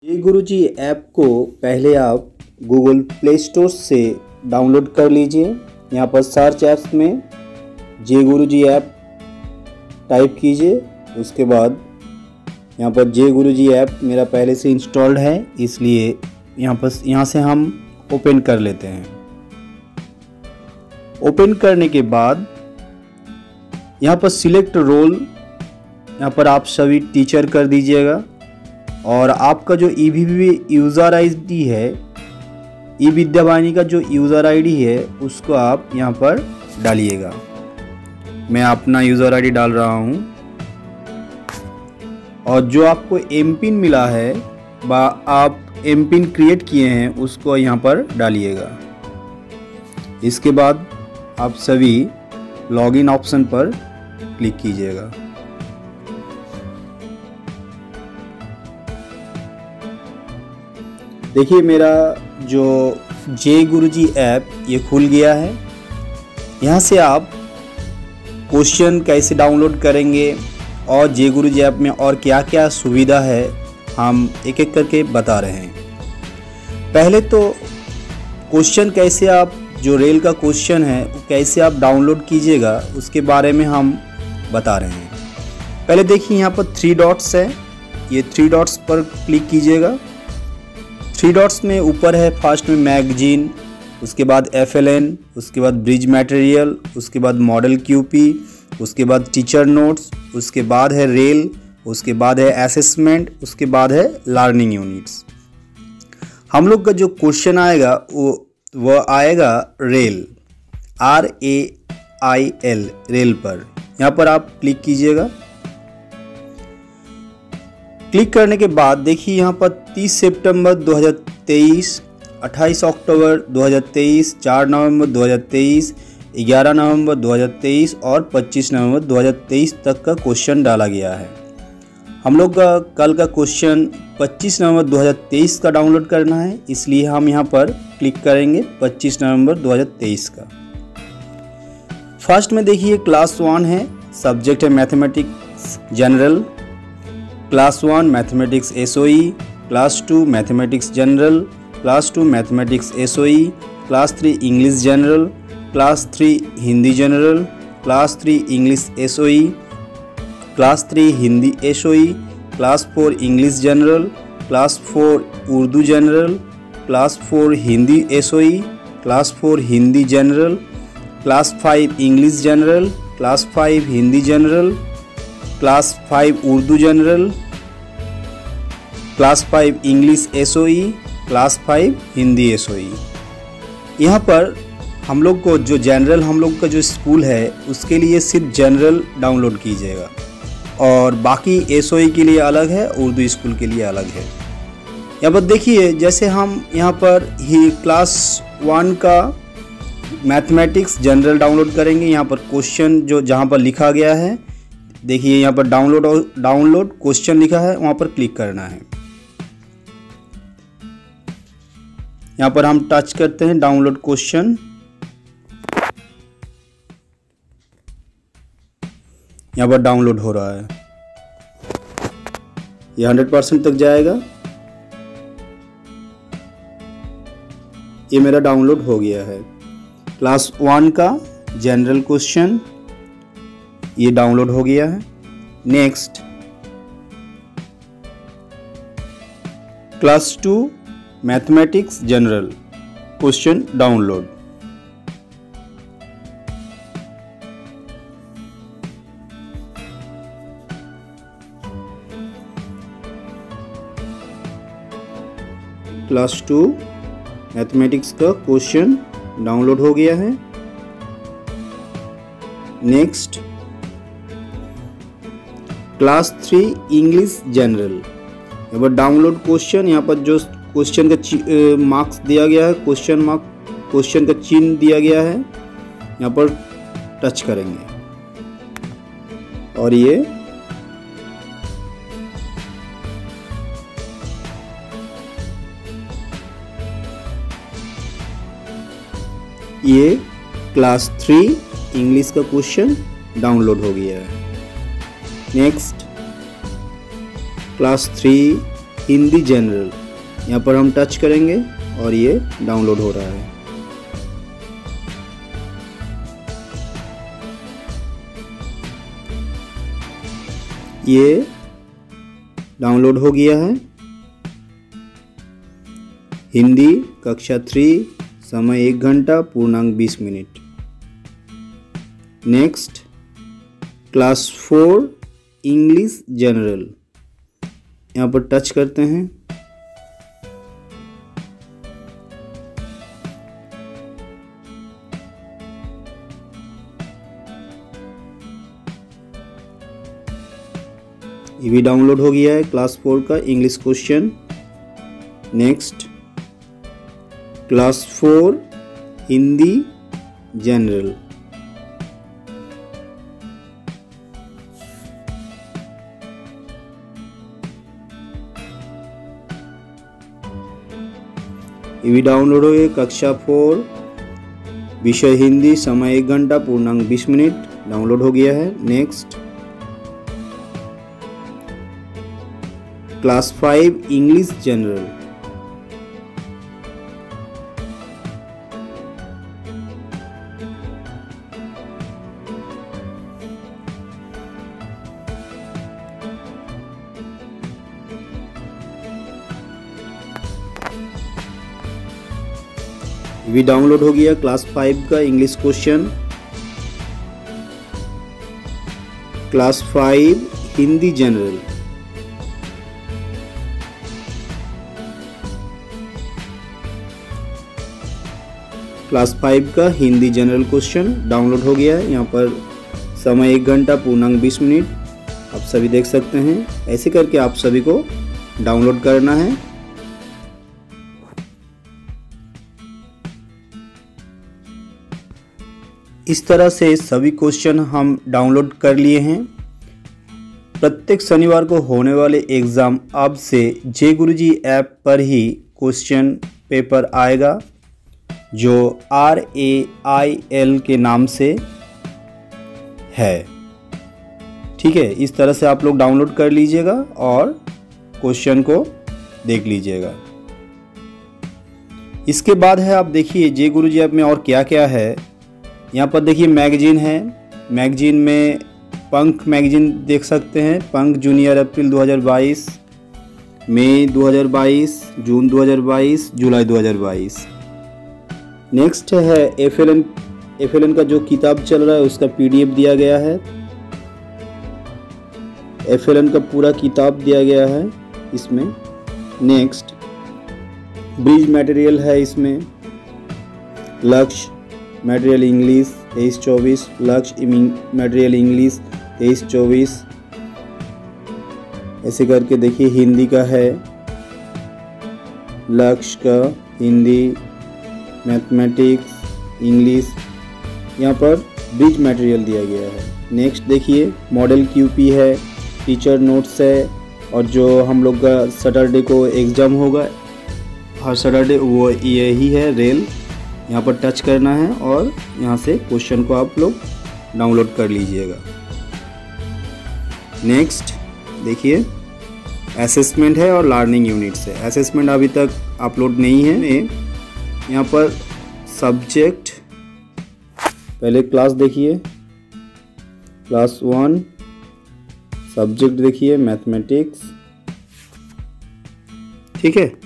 ये गुरुजी ऐप को पहले आप गूगल प्ले स्टोर से डाउनलोड कर लीजिए। यहाँ पर सर्च ऐप्स में जे गुरुजी ऐप टाइप कीजिए। उसके बाद यहाँ पर जे गुरुजी ऐप मेरा पहले से इंस्टॉल्ड है, इसलिए यहाँ से हम ओपन कर लेते हैं। ओपन करने के बाद यहाँ पर सिलेक्ट रोल, यहाँ पर आप सभी टीचर कर दीजिएगा और आपका जो EVV यूज़र आईडी है, ई विद्यावाणी का जो यूज़र आईडी है उसको आप यहाँ पर डालिएगा। मैं अपना यूज़र आईडी डाल रहा हूँ और जो आपको एमपिन मिला है आप एमपिन क्रिएट किए हैं उसको यहाँ पर डालिएगा। इसके बाद आप सभी लॉगिन ऑप्शन पर क्लिक कीजिएगा। देखिए मेरा जो जे गुरुजी ऐप ये खुल गया है। यहाँ से आप क्वेश्चन कैसे डाउनलोड करेंगे और जे गुरुजी ऐप में और क्या क्या सुविधा है हम एक एक करके बता रहे हैं। पहले तो क्वेश्चन कैसे आप जो रेल का क्वेश्चन है वो कैसे आप डाउनलोड कीजिएगा उसके बारे में हम बता रहे हैं। पहले देखिए यहाँ पर 3 डॉट्स है, ये 3 डॉट्स पर क्लिक कीजिएगा। 3 डॉट्स में ऊपर है फर्स्ट में मैगजीन, उसके बाद FLN, उसके बाद ब्रिज मटेरियल, उसके बाद मॉडल QP, उसके बाद टीचर नोट्स, उसके बाद है रेल, उसके बाद है असेसमेंट, उसके बाद है लर्निंग यूनिट्स। हम लोग का जो क्वेश्चन आएगा वो आएगा रेल, RAIL, रेल पर। यहाँ पर आप क्लिक कीजिएगा। क्लिक करने के बाद देखिए यहाँ पर 30 सितंबर 2023, 28 अक्टूबर 2023, 4 नवंबर 2023, 11 नवंबर 2023 और 25 नवंबर 2023 तक का क्वेश्चन डाला गया है। हम लोग का कल का क्वेश्चन 25 नवंबर 2023 का डाउनलोड करना है, इसलिए हम यहाँ पर क्लिक करेंगे 25 नवंबर 2023 का। फर्स्ट में देखिए क्लास 1 है, सब्जेक्ट है mathematics general. Class 1 mathematics SOE, class 2 mathematics general, class 2 mathematics SOE, class 3 English general, class 3 Hindi general, class 3 English SOE, class 3 Hindi SOE, class 4 English general, class 4 Urdu general, class 4 Hindi SOE, class 4 Hindi general, class 5 English general, class 5 Hindi general, class 5 Urdu general, class 5 English SOE, class 5 Hindi SOE। यहाँ पर हम लोग को जो general हम लोग का जो स्कूल है उसके लिए सिर्फ जनरल डाउनलोड कीजिएगा और बाकी SOE के लिए अलग है, उर्दू स्कूल के लिए अलग है। यहाँ पर देखिए जैसे हम यहाँ पर ही क्लास 1 का मैथमेटिक्स जनरल डाउनलोड करेंगे। यहाँ पर क्वेश्चन जो जहाँ पर लिखा गया है देखिए यहाँ पर डाउनलोड क्वेश्चन लिखा है, वहाँ पर क्लिक करना है। यहाँ पर हम टच करते हैं डाउनलोड क्वेश्चन। यहाँ पर डाउनलोड हो रहा है, ये 100% तक जाएगा। ये मेरा डाउनलोड हो गया है। क्लास 1 का जनरल क्वेश्चन ये डाउनलोड हो गया है। Next class 2 mathematics general question download. Class 2 mathematics का क्वेश्चन डाउनलोड हो गया है। नेक्स्ट क्लास 3 इंग्लिश जनरल, यहाँ पर डाउनलोड क्वेश्चन, यहाँ पर जो क्वेश्चन का मार्क्स दिया गया है, क्वेश्चन का चिन्ह दिया गया है, यहाँ पर टच करेंगे और ये क्लास 3 इंग्लिश का क्वेश्चन डाउनलोड हो गया है। नेक्स्ट क्लास 3 हिंदी जनरल, यहाँ पर हम टच करेंगे और ये डाउनलोड हो रहा है। ये डाउनलोड हो गया है। हिंदी कक्षा 3, समय 1 घंटा, पूर्णांक 20 मिनट। नेक्स्ट क्लास 4 इंग्लिश जनरल, यहाँ पर टच करते हैं। ये भी डाउनलोड हो गया है क्लास 4 का English question. Next class 4 Hindi general, ये भी डाउनलोड हो गया। कक्षा 4 विषय हिंदी, समय 1 घंटा, पूर्णांक 20 मिनट, डाउनलोड हो गया है। नेक्स्ट क्लास 5 इंग्लिश जनरल, भी डाउनलोड हो गया क्लास 5 का English question. Class 5 Hindi general, class 5 का हिंदी जनरल क्वेश्चन डाउनलोड हो गया है। यहाँ पर समय 1 घंटा, पूर्णांक 20 मिनट, आप सभी देख सकते हैं। ऐसे करके आप सभी को डाउनलोड करना है। इस तरह से सभी क्वेश्चन हम डाउनलोड कर लिए हैं। प्रत्येक शनिवार को होने वाले एग्ज़ाम अब से जे गुरुजी ऐप पर ही क्वेश्चन पेपर आएगा, जो RAIL के नाम से है। ठीक है, इस तरह से आप लोग डाउनलोड कर लीजिएगा और क्वेश्चन को देख लीजिएगा। इसके बाद है, आप देखिए जे गुरुजी ऐप में और क्या क्या है। यहाँ पर देखिए मैगजीन है। मैगजीन में पंख मैगजीन देख सकते हैं। पंख जूनियर अप्रैल 2022, मई 2022, जून 2022, जुलाई 2022। नेक्स्ट है FLN का जो किताब चल रहा है उसका PDF दिया गया है। FLN का पूरा किताब दिया गया है इसमें। नेक्स्ट ब्रिज मटेरियल है इसमें। लक्ष्य मटेरियल इंग्लिश 23-24, लक्ष्य मटेरियल इंग्लिश 23-24। ऐसे करके देखिए हिंदी का है, लक्ष्य का हिंदी, मैथमेटिक्स, इंग्लिश, यहाँ पर ब्रिज मटेरियल दिया गया है। नेक्स्ट देखिए मॉडल QP है, टीचर नोट्स है, और जो हम लोग का सैटरडे को एग्ज़ाम होगा हर सैटरडे, वो यही है रेल। यहाँ पर टच करना है और यहाँ से क्वेश्चन को आप लोग डाउनलोड कर लीजिएगा। नेक्स्ट देखिए असेसमेंट है और लर्निंग यूनिट्स है। असेसमेंट अभी तक अपलोड नहीं है। यहाँ पर सब्जेक्ट, पहले क्लास देखिए, क्लास 1 सब्जेक्ट देखिए मैथमेटिक्स। ठीक है,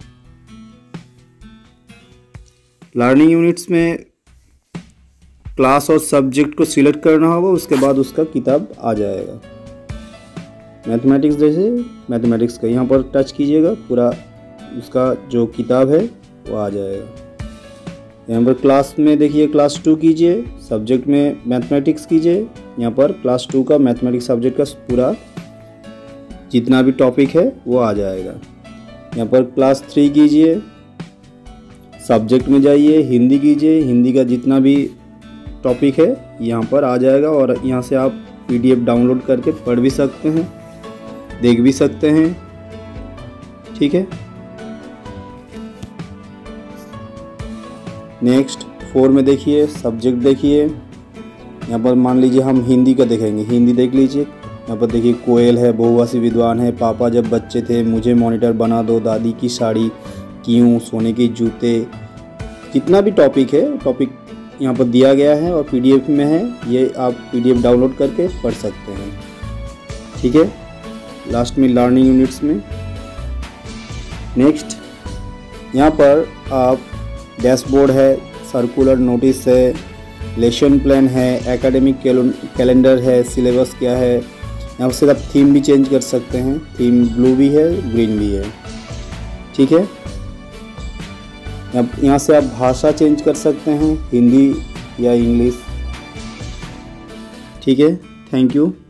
लर्निंग यूनिट्स में क्लास और सब्जेक्ट को सिलेक्ट करना होगा, उसके बाद उसका किताब आ जाएगा। मैथमेटिक्स जैसे मैथमेटिक्स का यहाँ पर टच कीजिएगा, पूरा उसका जो किताब है वो आ जाएगा। यहाँ पर क्लास में देखिए क्लास 2 कीजिए, सब्जेक्ट में मैथमेटिक्स कीजिए। यहाँ पर क्लास 2 का मैथमेटिक्स सब्जेक्ट का पूरा जितना भी टॉपिक है वो आ जाएगा। यहाँ पर क्लास 3 कीजिए, सब्जेक्ट में जाइए, हिंदी कीजिए, हिंदी का जितना भी टॉपिक है यहाँ पर आ जाएगा। और यहाँ से आप PDF डाउनलोड करके पढ़ भी सकते हैं, देख भी सकते हैं। ठीक है, नेक्स्ट 4 में देखिए सब्जेक्ट देखिए। यहाँ पर मान लीजिए हम हिंदी का देखेंगे, हिंदी देख लीजिए, यहाँ पर देखिए कोयल है, बहुभाषी विद्वान है, पापा जब बच्चे थे, मुझे मॉनिटर बना दो, दादी की साड़ी, क्यों, सोने के जूते, जितना भी टॉपिक है, टॉपिक यहाँ पर दिया गया है और पीडीएफ में है। ये आप पीडीएफ डाउनलोड करके पढ़ सकते हैं। ठीक है, लास्ट में लर्निंग यूनिट्स में नेक्स्ट यहाँ पर आप डैशबोर्ड है, सर्कुलर नोटिस है, लेसन प्लान है, एकेडमिक कैलेंडर है, सिलेबस क्या है। यहाँ से आप थीम भी चेंज कर सकते हैं, थीम ब्लू भी है, ग्रीन भी है। ठीक है, यहाँ से आप भाषा चेंज कर सकते हैं, हिंदी या इंग्लिश। ठीक है, थैंक यू।